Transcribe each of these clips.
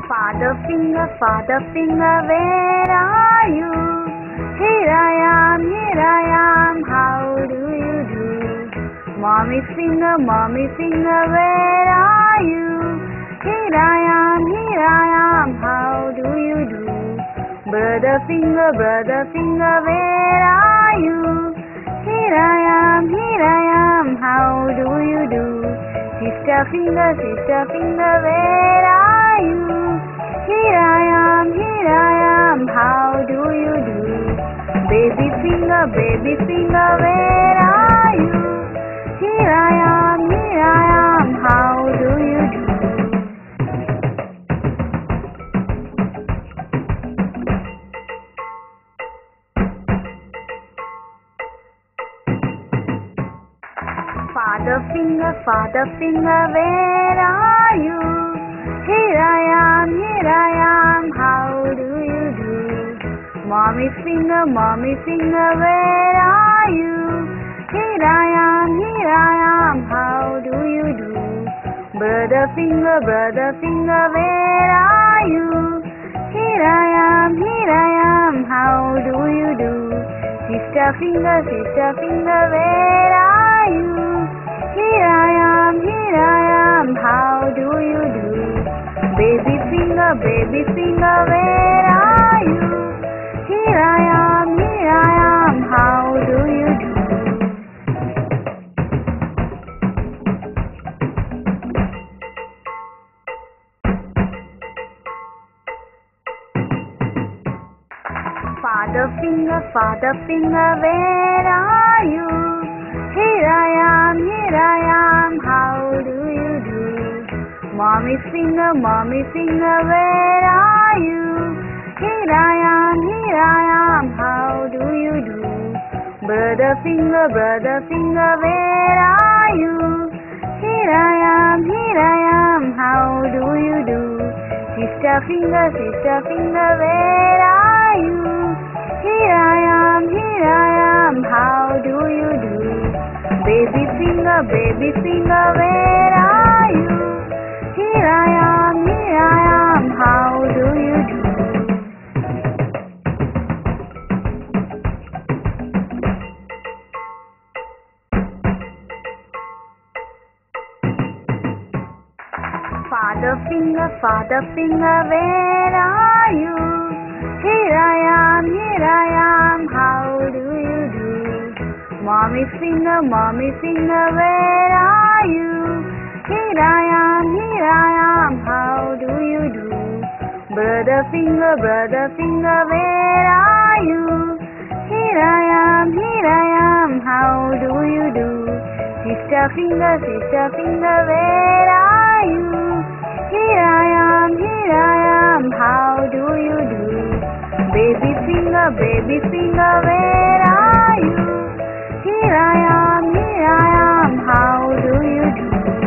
Father finger, where are you? Here I am, how do you do? Mommy finger, where are you? Here I am, how do you do? Brother finger, where are you? Here I am, how do you do? Sister finger, where are you? Here I am, how do you do? Baby finger, where are you? Here I am, how do you do? Father finger, where are you? Here I am, how do you do? Mommy finger, where are you? Here I am, how do you do? Brother finger, where are you? Here I am, how do you do? Sister finger, where are you? Here I am, how do you do? Baby finger, where are you? Here I am, how do you do? Father finger, where are you? Here I am, how do you do? Mommy finger, where are you? Here I am, how do you do? Brother finger, where are you? Here I am, how do you do? Sister finger, where are you? Here I am, how do you do? Baby finger, where are you? Here I am, how do you do? Father finger, where are you? Here I am, how do you do? Mommy finger, where are you? Here I am, how do you do? Brother finger, where are you? Here I am, how do you do? Sister finger, where are you? Here I am, how do you do? Baby finger, where are you? Here I am, how do you do?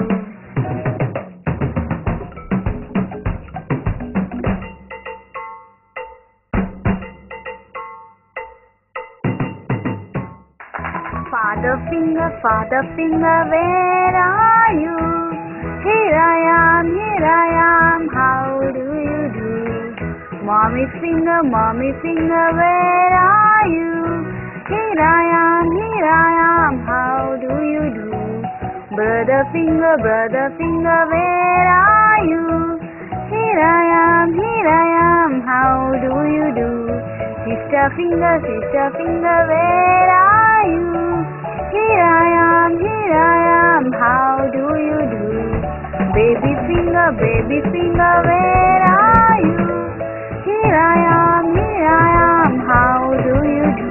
Father finger, where are you? Here I am, how do you do? Mommy finger, where are you? Here I am, how do you do? Brother finger, where are you? Here I am, how do you do? Sister finger, where are you? Here I am, how do you do? Baby finger, where are you? Here I am, how do you do?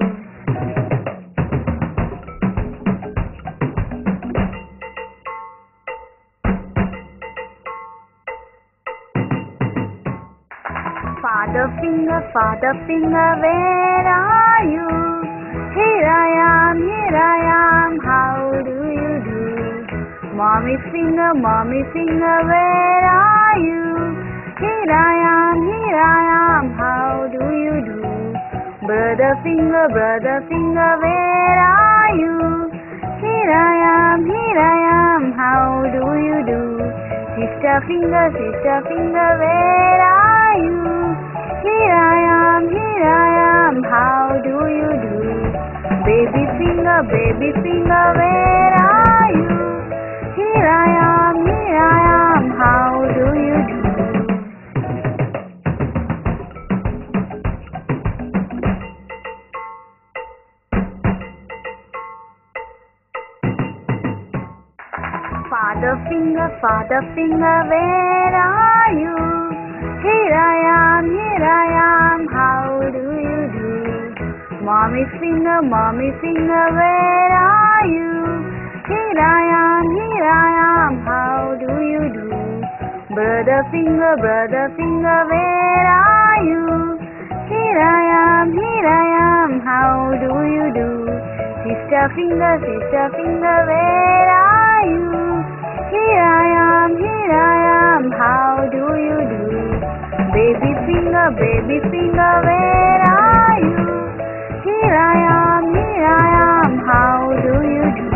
Father finger, where are you? Here I am, how do you do? Mommy finger, where are you? Here I am, how do you do? Brother finger, where are you? Here I am, how do you do? Sister finger, where are you? Here I am, how do you do? Baby finger, where are you? Here I am, how do you do? Father finger, where are you? Here I am, how do you do? Mommy finger, where are you? Here I am, how do you do? Brother finger, where are you? Here I am, how do you do? Sister finger, where are you? Here I am, how do you do? Baby finger, where are you? Here I am, how do you do?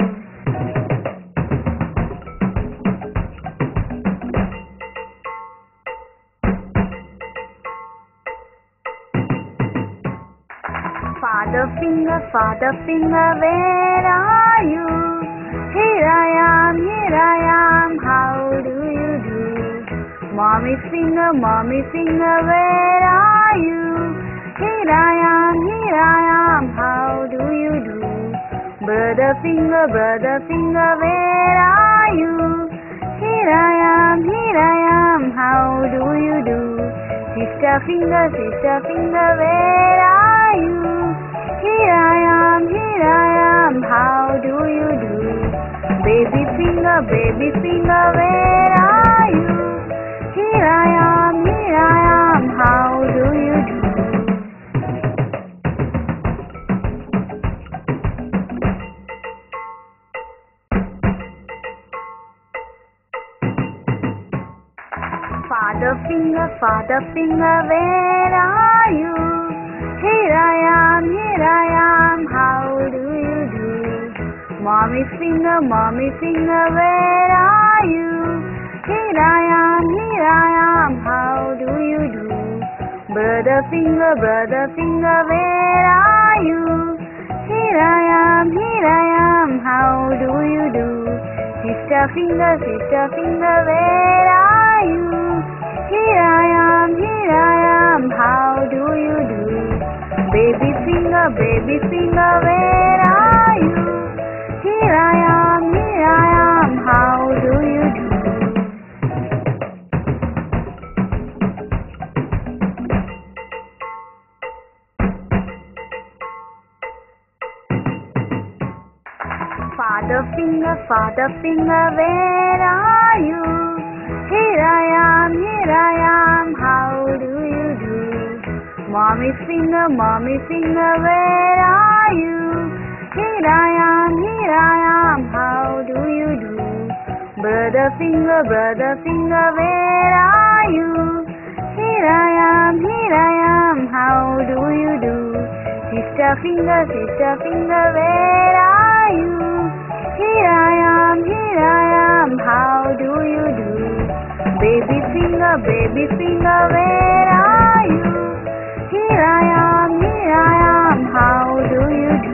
Father finger, where are you? Here I am, how do you do? Mommy finger, where are you? Here I am, how do you do? Brother finger, where are you? Here I am, how do you do? Sister finger, where are you? Here I am, how do you do? Baby finger, where are you? Here I am, how do you do? Father finger, where are you? Here I am, how do you do? Mommy finger, where are you? Here I am, how do you do? Brother finger, where are you? Here I am, how do you do? Sister finger, where are you? Here I am, how do you do? Baby finger, where are you? Here I am, how do you do? Father finger, where are you? Here I am, how do you do? Mommy finger, where are you? Here I am, how do you do? Brother finger, where are you? Here I am, how do you do? Sister finger, where are you? Here I am, how do you do? Baby finger, where are you? Here I am, how do you do?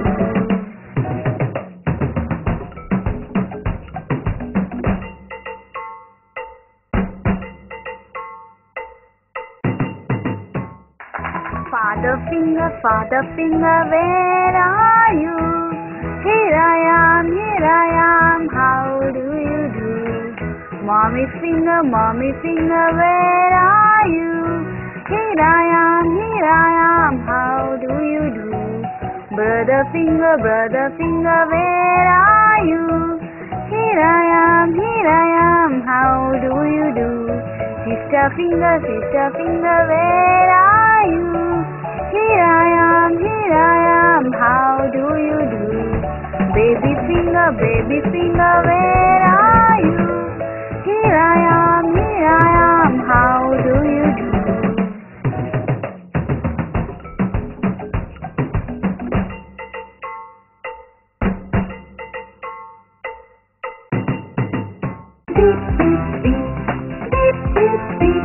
Father finger, where are you? Here I am, how do you do? Mommy finger, where are you? Here I am, how do you do? Brother finger, where are you? Here I am, how do you do? Sister finger, where are you? Here I am, how do you do? Baby finger, where are you? Here I am, how do you do? beep, beep, beep, beep, beep, beep.